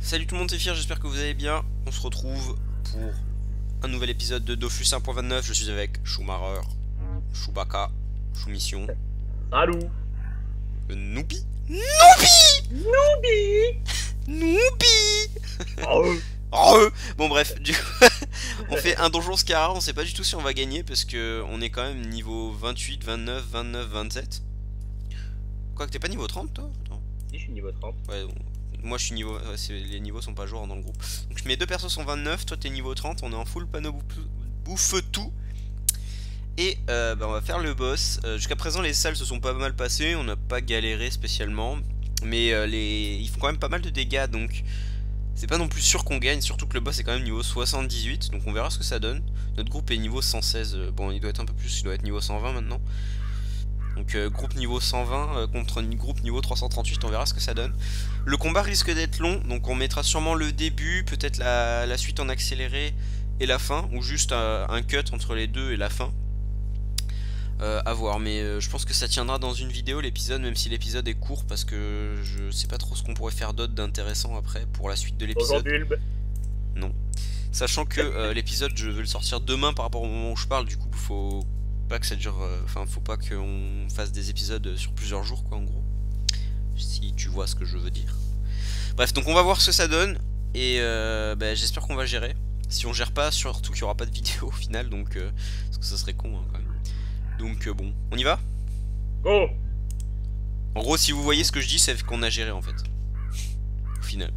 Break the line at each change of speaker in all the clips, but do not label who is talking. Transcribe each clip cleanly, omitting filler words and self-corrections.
Salut tout le monde, c'est Fir, j'espère que vous allez bien. On se retrouve pour un nouvel épisode de Dofus 1.29. Je suis avec Schumacher, Chewbacca, Choumission,
Salut.
Noobi. Noobi
Noobi.
Noobi
Oh.
Oh, bon bref, du coup, on fait un donjon Scarra, on sait pas du tout si on va gagner parce que on est quand même niveau 28, 29, 29, 27. Quoi que t'es pas niveau 30 toi? Attends.
Si, je suis niveau 30.
Ouais, bon, moi je suis niveau... les niveaux sont pas à jour dans le groupe. Donc mes deux persos sont 29, toi t'es niveau 30, on est en full panneau bouffe tout. Et bah, on va faire le boss. Jusqu'à présent les salles se sont pas mal passées, on n'a pas galéré spécialement. Mais ils font quand même pas mal de dégâts, donc c'est pas non plus sûr qu'on gagne, surtout que le boss est quand même niveau 78. Donc on verra ce que ça donne. Notre groupe est niveau 116, bon il doit être un peu plus, il doit être niveau 120 maintenant. Donc groupe niveau 120 contre un groupe niveau 338, on verra ce que ça donne. Le combat risque d'être long, donc on mettra sûrement le début, peut-être la suite en accéléré et la fin, ou juste un cut entre les deux et la fin. À voir, mais je pense que ça tiendra dans une vidéo l'épisode, même si l'épisode est court, parce que je sais pas trop ce qu'on pourrait faire d'autre d'intéressant après pour la suite de l'épisode. Non. Sachant que l'épisode je veux le sortir demain par rapport au moment où je parle, du coup faut pas que ça dure, enfin faut pas qu'on fasse des épisodes sur plusieurs jours quoi en gros, si tu vois ce que je veux dire. Bref, donc on va voir ce que ça donne et bah, j'espère qu'on va gérer. Si on gère pas, surtout qu'il y aura pas de vidéo au final, donc parce que ça serait con hein, quand même. Donc bon, on y va.
Go.
En gros, si vous voyez ce que je dis, c'est qu'on a géré en fait au final.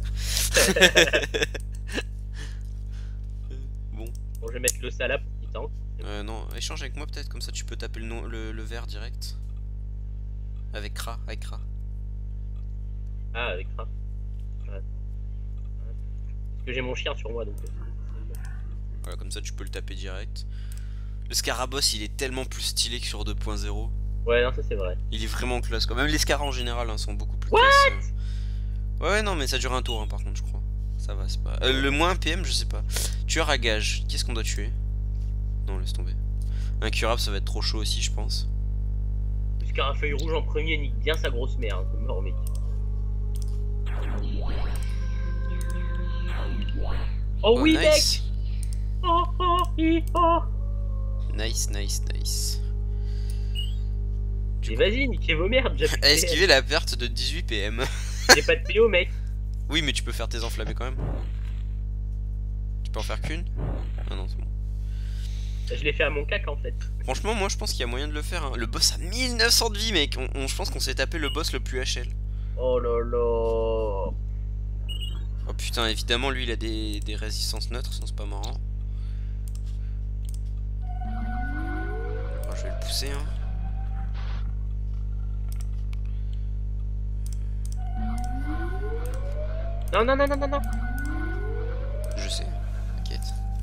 Bon,
Bon, je vais mettre le salade pour qu'il tank.
non, échange avec moi peut-être, comme ça tu peux taper le, nom, le verre direct. Avec Kra, avec Kra.
Ah, avec ça. Attends. Parce que j'ai mon chien sur moi donc.
Voilà, comme ça tu peux le taper direct. Le Scaraboss il est tellement plus stylé que sur 2.0.
Ouais, non, ça c'est vrai.
Il est vraiment classe quoi. Même les Scaras en général hein, sont beaucoup plus
What
classe. Ouais, non, mais ça dure un tour hein, par contre, je crois. Ça va, c'est pas. Le moins PM, je sais pas. Tueur à gage, qu'est-ce qu'on doit tuer? Non, laisse tomber. Incurable, ça va être trop chaud aussi, je pense.
Le scarafeuille rouge en premier nique bien sa grosse mère. Hein, c'est mort, mec. Oh oui,
nice.
mec. Oh, oh, oh.
Nice, nice, nice.
Et vas-y, niquez vos merdes.
Esquiver la perte de 18 PM.
J'ai pas de PO, mec.
Oui, mais tu peux faire tes enflammés quand même. Tu peux en faire qu'une? Ah non, c'est bon.
Je l'ai fait à mon cac en fait.
Franchement, moi je pense qu'il y a moyen de le faire. Hein. Le boss a 1900 de vie, mec. Je pense qu'on s'est tapé le boss le plus HL.
Oh là là.
Oh putain, évidemment, lui il a des résistances neutres, sinon c'est pas marrant. Oh, je vais le pousser, hein.
Non, non, non, non, non, non.
Je sais, t'inquiète.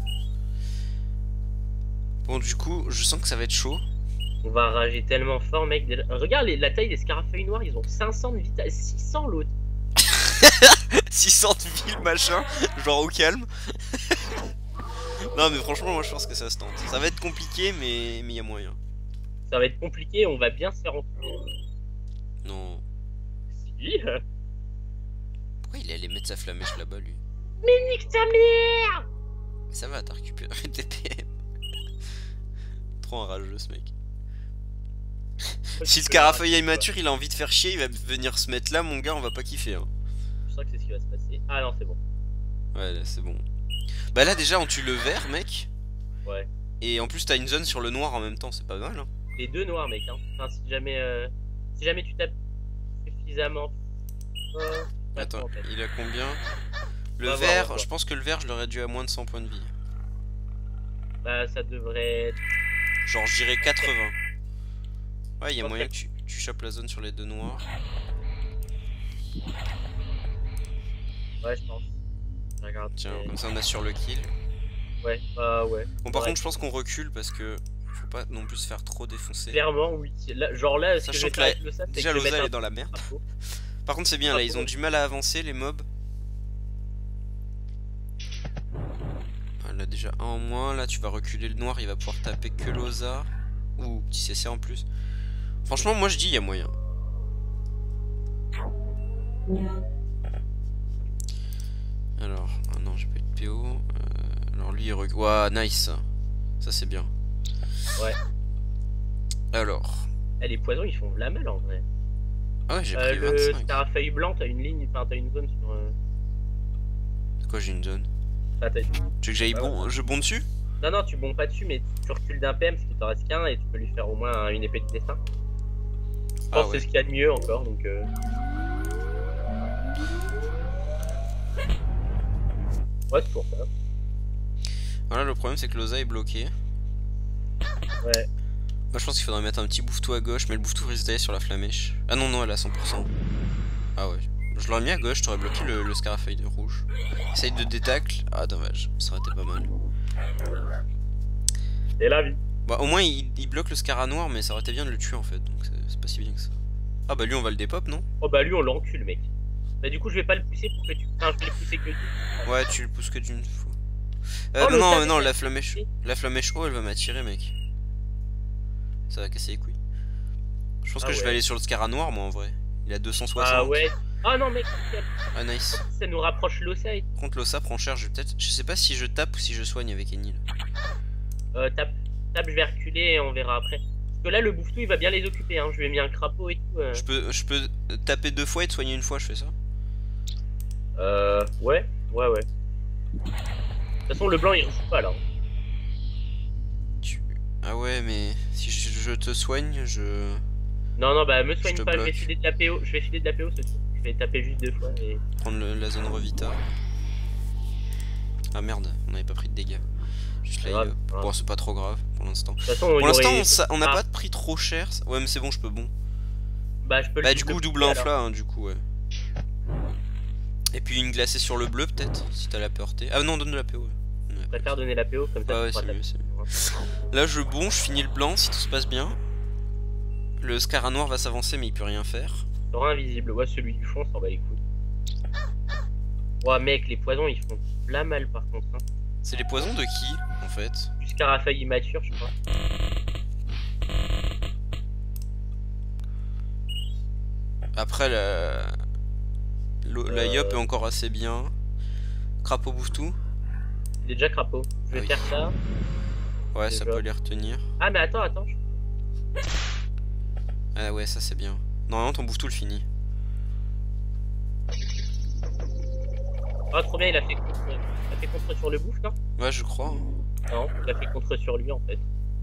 Bon, du coup, je sens que ça va être chaud.
On va rager tellement fort, mec. Déjà. Regarde la taille des scarafeuilles noirs, ils ont 500 de vitesse, 600 l'autre.
600 de ville, machin, genre au calme. Non, mais franchement, moi je pense que ça se tente. Ça va être compliqué, mais il y a moyen.
Ça va être compliqué, on va bien se faire enculer.
Non.
Si.
Pourquoi il allait mettre sa flamèche là-bas, lui?
Mais nique ta mère.
Ça va, t'as récupéré tes PM. Trop enrageux ce mec. Si le Scarafeuille est immature, il a envie de faire chier, il va venir se mettre là, mon gars, on va pas kiffer. Hein.
Je sens que c'est ce qui va se passer. Ah non, c'est bon.
Ouais, là c'est bon. Bah là déjà, on tue le vert, mec.
Ouais.
Et en plus, t'as une zone sur le noir en même temps, c'est pas mal. Hein.
Les deux noirs, mec. Hein. Enfin, si jamais tu tapes suffisamment.
Attends, il a combien? Le
va
vert,
voir.
je pense que le vert, je l'aurais dû à moins de 100 points de vie.
Bah, ça devrait être.
Genre, je dirais 80. Ouais, il y a
Ok.
moyen que tu chopes la zone sur les deux noirs.
Ouais, je pense. Regarde.
Tiens, comme ça on assure le kill.
Ouais, ouais.
Bon, par
Ouais.
contre, je pense qu'on recule parce que faut pas non plus se faire trop défoncer.
Clairement, oui. Là, genre là, ce que je
Sachant
vais
que
faire avec le sable, c'est
déjà
que je vais
l'Osa
mettre
est dans la merde.
drapeau.
Par contre, c'est bien là, ils ont du mal à avancer les mobs. Ah, là, déjà un en moins. Là, tu vas reculer le noir, il va pouvoir taper que l'Osa. Ouh, petit CC en plus. Franchement, moi je dis il y a moyen. Alors, ah non, j'ai pas eu de PO. Alors lui, il recule. Ouah, nice. Ça, c'est bien.
Ouais.
Alors.
Eh, les poisons, ils font de la mal en vrai.
Ah ouais, j'ai pris
Le
25.
scarafeuille blanc, t'as une ligne, enfin, t'as une zone sur.
C'est quoi, j'ai une zone?
Enfin,
Tu veux que j'aille bon, je bond dessus?
Non, non, tu bombes pas dessus, mais tu recules d'un PM parce qu'il t'en reste qu'un et tu peux lui faire au moins une épée de destin. Je pense que c'est ce qu'il y a de mieux encore, donc. Ouais, c'est pour ça.
Voilà, le problème c'est que l'Osa est bloqué.
Ouais.
Moi je pense qu'il faudrait mettre un petit bouffetou à gauche, mais le bouffetou risque d'aller sur la flamèche. Ah non, non, elle est à 100%. Ah ouais. Je l'aurais mis à gauche, t'aurais bloqué le scarafeuille de rouge. Essaye de détacle. Ah dommage, ça aurait été pas mal.
Et la vie.
Bah au moins il bloque le scara noir, mais ça aurait été bien de le tuer en fait, donc c'est pas si bien que ça. Ah bah lui on va le dépop, non?
Oh bah lui on l'encule mec. Bah du coup je vais pas le pousser pour que tu... Enfin je vais le pousser que tu...
Ouais, tu le pousses que d'une fois.
Oh,
non, non, la flamèche haut elle va m'attirer mec. Ça va casser les couilles. Je pense que je vais aller sur le scara noir moi en vrai. Il a 260.
Ah ouais. Ah non mec.
Ah nice.
Ça nous rapproche l'Ossa.
Contre l'Ossa prend cher, je vais peut-être... Je sais pas si je tape ou si je soigne avec Enil.
Tape, je vais reculer et on verra après. Parce que là le bouffetou il va bien les occuper hein. Je lui ai mis un crapaud et tout.
Je peux taper 2 fois et te soigner une fois, je fais ça?
Ouais. De toute façon le blanc il rejoue pas là.
Ah ouais mais si je te soigne, je...
Non bah me soigne pas,
bloque.
je vais filer de la PO. Je vais filer de la PO ce tour. Je vais taper juste 2 fois et...
Prendre la zone revita. Ah merde, on avait pas pris de dégâts. Juste là, bon c'est pas trop grave pour l'instant. Pour l'instant on n'a pas de prix trop cher. Ouais mais c'est bon, je peux bon.
Bah je peux
Bah du coup double infla hein, du coup ouais. Et puis une glacée sur le bleu peut-être, si t'as la portée. Ah non, donne de la PO. Ouais.
Je préfère donner la PO comme ça.
Ah ouais, c'est mieux, c'est mieux. Là je bon, je finis le blanc si tout se passe bien. Le scara noir va s'avancer mais il peut rien faire.
T'auras invisible, ouais celui du fond s'en bat les couilles. Ouais mec, les poisons ils font la mal par contre hein.
C'est les poisons de qui en fait?
Du scarafeuille immature je crois.
Après la yop est encore assez bien. Crapaud bouffe tout.
Il est déjà crapaud. Je vais faire ça.
Ouais, ça peut les retenir.
Ah mais attends.
Ah ouais, ça c'est bien. Normalement ton bouffe tout le finit.
Ah trop bien, il a fait contre sur le bouffe non?
Ouais je crois.
Non, il a fait contre sur lui en fait.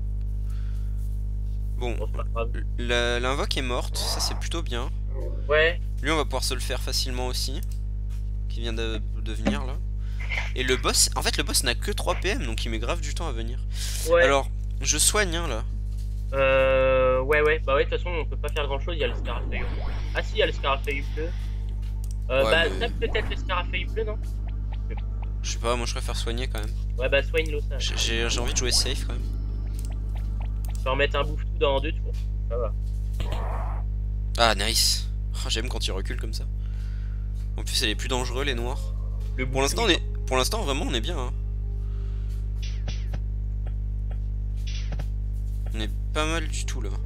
Bon, l'invoque est morte, ça c'est plutôt bien.
Ouais.
Lui on va pouvoir se le faire facilement aussi. Qui vient de venir là. Et le boss, en fait le boss n'a que 3 PM donc il met grave du temps à venir. Ouais. Alors, je soigne hein là.
Ouais, bah ouais, de toute façon on peut pas faire grand chose, il y a le scarafeuille. Ah si, il y a le scarafeuille bleu. Bah tape peut-être le scarafeuille bleu non?
Je sais pas, moi je préfère soigner quand même.
Ouais bah soigne l'eau ça.
J'ai envie de jouer safe quand même.
Je peux en mettre un bouffe-tout dans 2 tours, ça va.
Ah nice. Oh, j'aime quand il recule comme ça. En plus elle est plus dangereux les noirs. Pour l'instant vraiment on est bien hein. On est pas mal du tout là.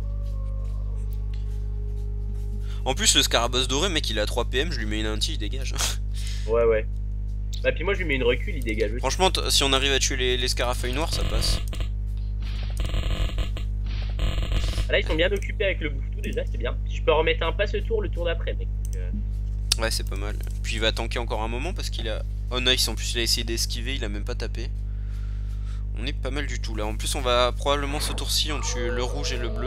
En plus le scarabosse doré mec il a 3 PM, je lui mets une anti, il dégage.
Ouais. Bah puis moi je lui mets une recul, il dégage aussi.
Franchement si on arrive à tuer les scarafeuilles noirs ça passe.
Ah, là ils sont bien occupés avec le bouffe-tout déjà, c'est bien. Si je peux en remettre un pas ce tour, le tour d'après mec.
Ouais c'est pas mal. Puis il va tanker encore un moment parce qu'il a... Oh nice, en plus il a essayé d'esquiver, il a même pas tapé. On est pas mal du tout là. En plus on va probablement ce tour-ci on tue le rouge et le bleu.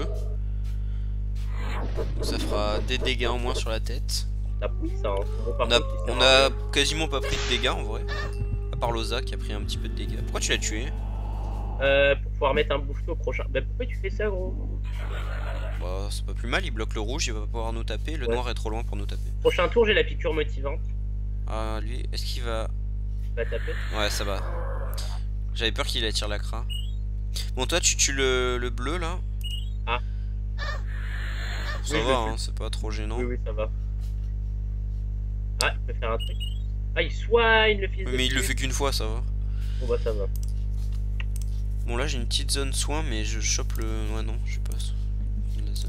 Donc ça fera des dégâts en moins sur la tête. On a quasiment pas pris de dégâts en vrai. À part Loza qui a pris un petit peu de dégâts. Pourquoi tu l'as tué?
Pour pouvoir mettre un bouffe-tout au prochain. Bah pourquoi tu fais ça gros?
Bah c'est pas plus mal, il bloque le rouge, il va pas pouvoir nous taper. Le noir est trop loin pour nous taper.
Prochain tour j'ai la piqûre motivante.
Ah lui, est-ce qu'il va...
Il va taper? Ouais
ça va. J'avais peur qu'il attire la cra. Bon toi tu tues le bleu là.
Ah.
Ça va hein, c'est pas trop gênant.
Oui ça va. Ah il peut faire un truc. Ah il soigne le fils de...
Mais il le fait qu'une fois, ça va.
Bon bah ça va.
Bon là j'ai une petite zone soin mais je chope le... Ouais non, je sais pas. La zone.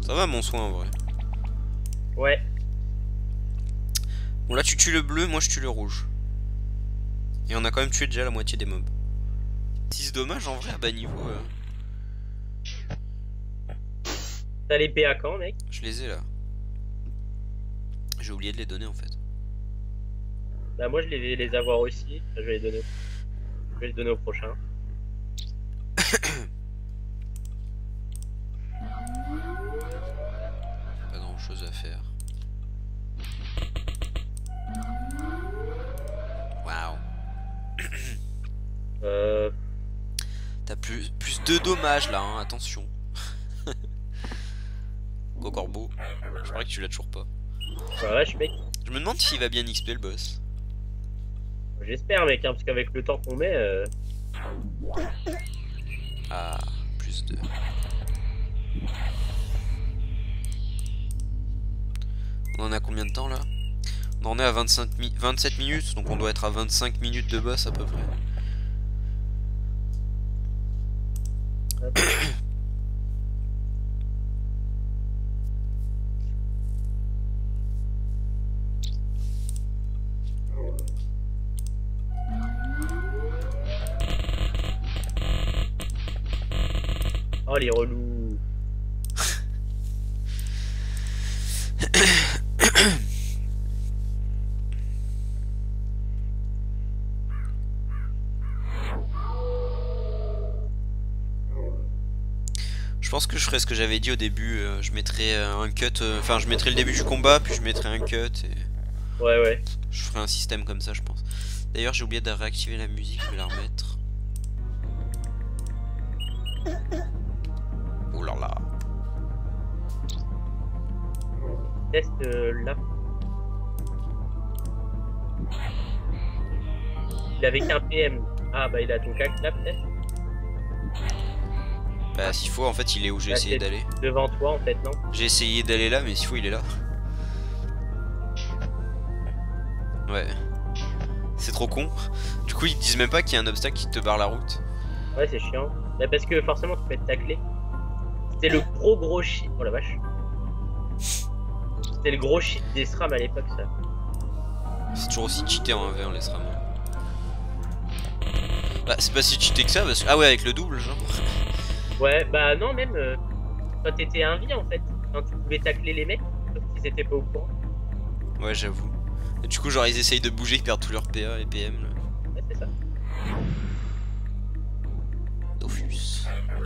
Ça va mon soin en vrai.
Ouais.
Bon là tu tues le bleu, moi je tue le rouge. Et on a quand même tué déjà la moitié des mobs. 6 dommages en vrai à bas niveau.
T'as les PA quand, mec?
Je les ai là. J'ai oublié de les donner en fait.
Bah moi je vais les avoir aussi. Je vais les donner au prochain.
Pas grand chose à faire. Waouh. T'as plus 2 dommages là, hein, attention. Go corbeau. Je crois que tu l'as toujours pas.
Bah vache, mec.
Je me demande s'il va bien XP le boss.
J'espère, mec, hein, parce qu'avec le temps qu'on met.
Ah, plus 2. On en a combien de temps là? On en est à 27 minutes, donc on doit être à 25 minutes de boss à peu près.
Oh, les relous.
Je pense que je ferai ce que j'avais dit au début, je mettrai un cut, enfin je mettrai le début du combat, puis je mettrai un cut et...
Ouais, ouais.
Je ferai un système comme ça je pense. D'ailleurs j'ai oublié de réactiver la musique, je vais la remettre. Oh là là.
Test là. Il avait qu'un PM. Ah bah il a ton cac là peut-être.
Bah s'il faut en fait il est où j'ai essayé d'aller.
Devant toi en fait non?
J'ai essayé d'aller là mais s'il faut il est là. Ouais. C'est trop con. Du coup ils te disent même pas qu'il y a un obstacle qui te barre la route.
Ouais c'est chiant. Bah parce que forcément tu peux être taclé. C'était le gros shit. Oh la vache. C'était le gros shit des SRAM à l'époque ça.
C'est toujours aussi cheaté en 1v1 les SRAM. Bah c'est pas si cheaté que ça parce que... Ah ouais avec le double genre.
Ouais bah non même quand t'étais un vie en fait. Quand tu pouvais tacler les mecs, sauf qu'ils étaient pas au courant.
Ouais j'avoue. Et du coup genre ils essayent de bouger, ils perdent tous leurs PA et PM là.
Ouais c'est ça.
Dofus.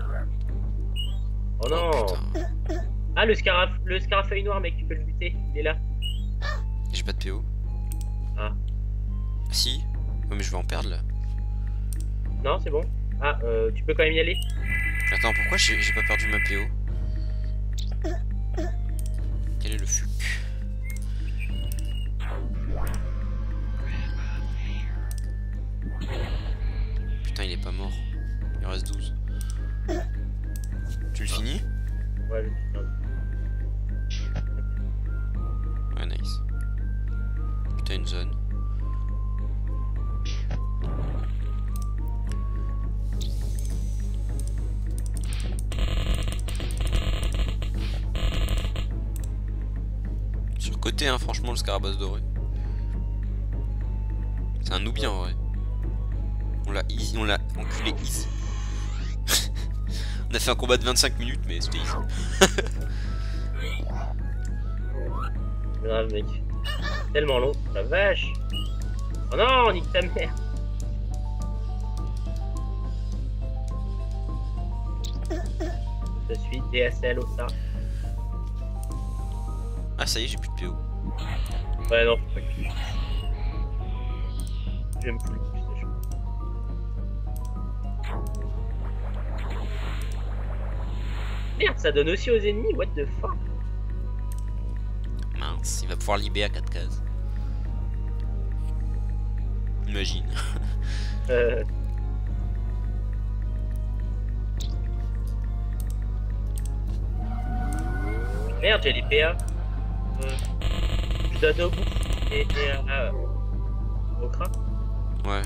Oh non.
Oh,
ah le scarafeuille noir mec tu peux le buter, il est là.
j'ai pas de PO.
Ah.
Si. Ouais mais je vais en perdre là.
Non c'est bon. Ah tu peux quand même y aller.
Attends pourquoi j'ai pas perdu ma PO? Quel est le fuc? Putain il est pas mort. Il reste 12. Tu le finis?
Ouais je suis
Ouais nice. Putain une zone. Sur côté hein franchement le Scarabasse doré. C'est un noobien en vrai. On l'a easy, on l'a enculé easy. On a fait un combat de 25 minutes mais c'était easy.
grave mec. Tellement long, la vache. Oh non, nique ta mère. Je suis DSL au ça.
Ah ça y est j'ai plus de PO.
Ouais non, faut pas que tu... J'aime plus ces choses. Merde, ça donne aussi aux ennemis, what the fuck.
Mince, il va pouvoir libérer à 4 cases. Imagine.
Merde, j'ai les PA. Je donne au bout et au crack.
Ouais.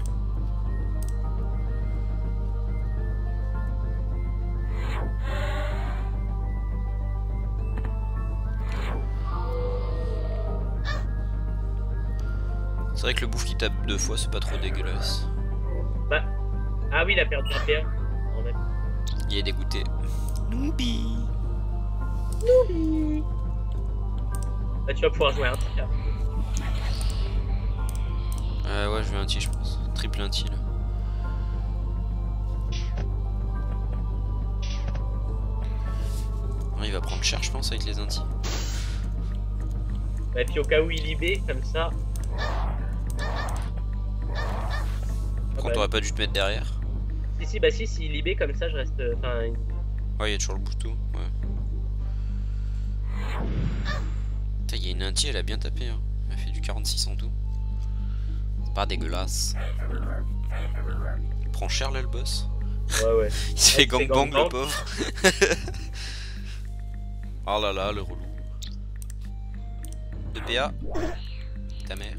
C'est vrai que le bouffe qui tape 2 fois, c'est pas trop dégueulasse.
Bah. Ah oui, il a perdu un PA.
Il est dégoûté. Noobi.
Noobi. Bah, tu vas pouvoir jouer un tir.
Ouais, je vais un tir, je pense. Triple un tir là. Il va prendre cher, je pense, avec les intis.
Et puis au cas où il IB, comme ça.
Quand t'aurais pas dû te mettre derrière.
Si, bah si, s'il IB comme ça, je reste. Enfin.
Ouais, il y a toujours le bouton. Ouais. Putain, il y a une inti, elle a bien tapé. Hein. Elle a fait du 46 en tout. C'est pas dégueulasse. Il prend cher là, le boss.
Ouais.
Il se fait gangbang, le pauvre. Oh là là, le relou. 2 PA. Ta mère.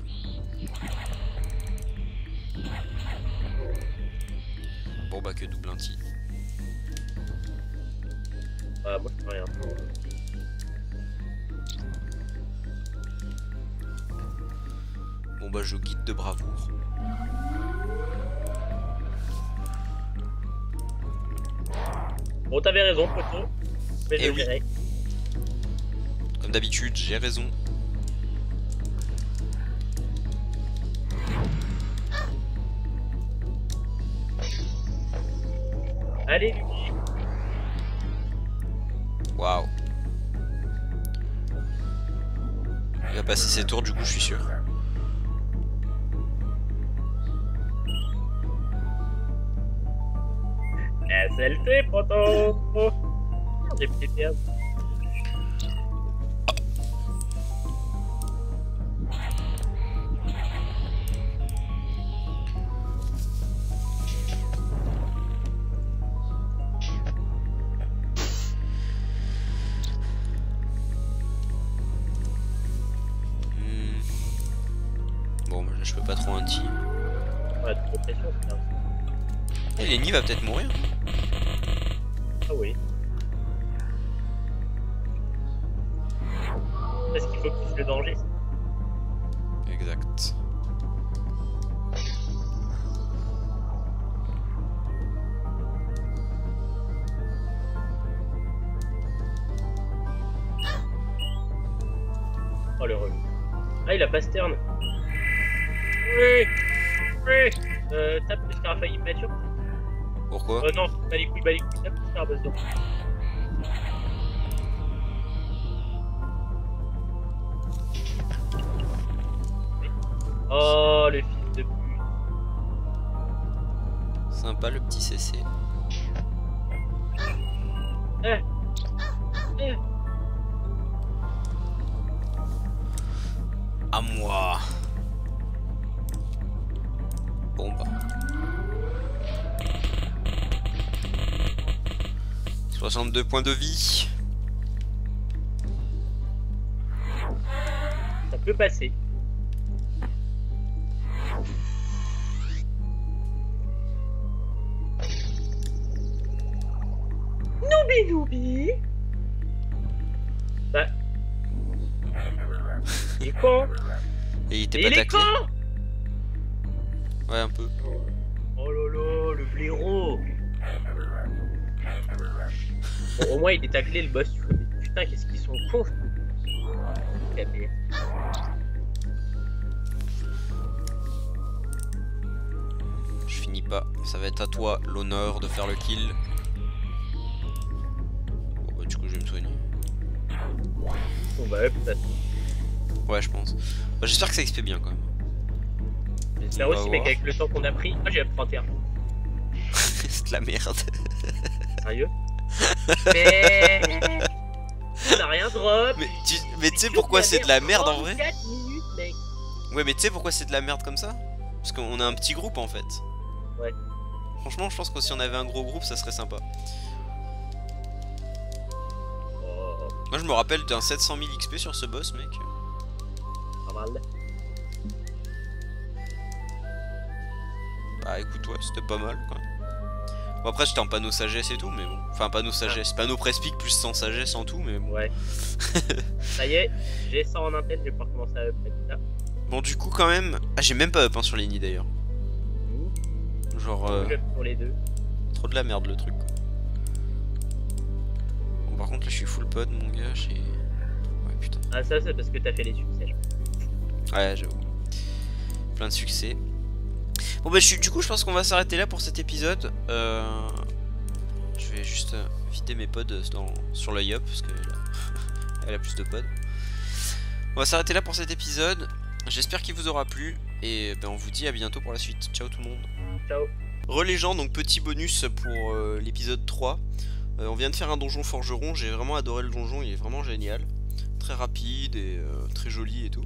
Bon bah que double inti.
Ah, moi je peux rien.
Bon bah je guide de bravoure.
Bon, t'avais raison, poteau. Mais je verrai.
Comme d'habitude, j'ai raison.
Allez, lui.
Waouh. Il va passer ses tours, du coup, je suis sûr.
SLT, poteau. J'ai pété un.
Bon, là, je peux pas trop un tir.
Ouais, trop de pression, c'est bien.
Et Lenny va peut-être mourir.
Ah oui. Parce qu'il faut plus le danger.
Exact.
Oh le relou. Ah, il a pas stern. Oui. Tape le scarafeu immature.
Pourquoi?
Non, bas les couilles, tape le scarabuzz. Oh le fils de pute.
Sympa le petit CC. À moi. Bon bah. 62 points de vie.
Ça peut passer. Noubi. Bah. Il est con.
Et il était pas taclé. Ouais, un peu.
Oh lolo, le blaireau. Bon, au moins il est taclé le boss. Putain, qu'est-ce qu'ils sont cons.
Je finis pas. Ça va être à toi l'honneur de faire le kill. Bon bah du coup je vais me soigner.
Bon bah ouais, peut-être.
Ouais, je pense. Bah, j'espère que ça XP bien quand même.
J'espère aussi, mec, avec le temps qu'on a pris. Ah, j'ai appris 31.
C'est de la merde.
Sérieux? Mais. On a rien drop.
Mais tu sais pourquoi c'est de la merde en vrai?
4 minutes, mec.
Ouais, mais tu sais pourquoi c'est de la merde comme ça? Parce qu'on a un petit groupe en fait.
Ouais.
Franchement, je pense que si on avait un gros groupe, ça serait sympa.
Oh,
Moi, je me rappelle d'un 700 000 XP sur ce boss, mec.
pas mal.
Bah écoute, ouais, c'était pas mal quoi. Bon, après, j'étais en panneau sagesse et tout, mais bon. Enfin, panneau sagesse, panneau presse-pique plus 100 sagesse en tout, mais bon.
Ouais. Ça y est, j'ai 100 en intel, je vais pouvoir commencer à upgrade ça.
Bon du coup quand même... Ah j'ai même pas up hein, sur Lenny d'ailleurs. Genre...
Pour les deux.
Trop de la merde le truc quoi. Bon par contre là je suis full pod mon gars, j'ai... Ouais putain.
Ah ça c'est parce que t'as fait les succès.
Ouais j'avoue. Plein de succès. Bon bah du coup je pense qu'on va s'arrêter là pour cet épisode. Je vais juste vider mes pods sur la Yop parce que elle a plus de pods. On va s'arrêter là pour cet épisode. J'espère qu'il vous aura plu. Et ben on vous dit à bientôt pour la suite. Ciao tout le monde.
Ciao.
Relégent, donc petit bonus pour l'épisode 3. On vient de faire un donjon forgeron. J'ai vraiment adoré le donjon. Il est vraiment génial. Très rapide et très joli et tout.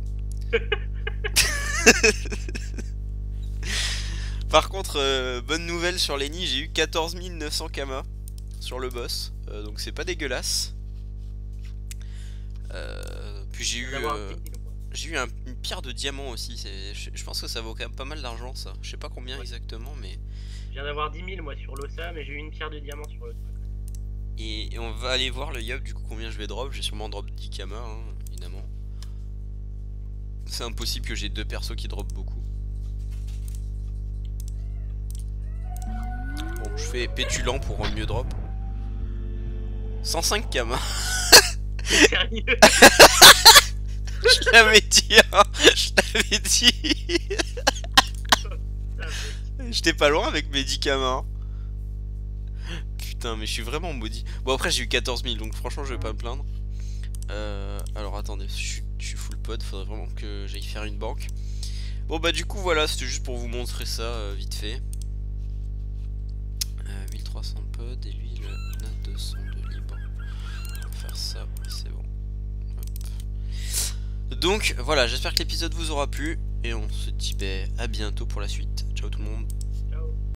Par contre, bonne nouvelle sur Lenny, j'ai eu 14 900 kama sur le boss, donc c'est pas dégueulasse. Puis j'ai eu une pierre de diamant aussi, je pense que ça vaut quand même pas mal d'argent ça. Je sais pas combien exactement, mais...
Je viens d'avoir 10 000 moi sur l'ossa, mais j'ai eu une pierre de diamant sur le truc.
Et on va aller voir le Yop du coup combien je vais drop, j'ai sûrement drop 10 kama hein, évidemment. C'est impossible que j'ai deux persos qui drop beaucoup. Bon, je fais pétulant pour mieux drop. 105 kama.
Sérieux?
Je l'avais dit, hein. Je l'avais dit. J'étais pas loin avec mes 10 kama. Putain, mais je suis vraiment maudit. Bon, après, j'ai eu 14 000, donc franchement, je vais pas me plaindre. Alors, attendez, je suis full pod. Faudrait vraiment que j'aille faire une banque. Bon, bah, du coup, voilà, c'était juste pour vous montrer ça vite fait. 1300 pods et lui, il en a 200 de libre. On va faire ça, c'est bon. Hop. Donc, voilà, j'espère que l'épisode vous aura plu. Et on se dit à bientôt pour la suite. Ciao tout le monde.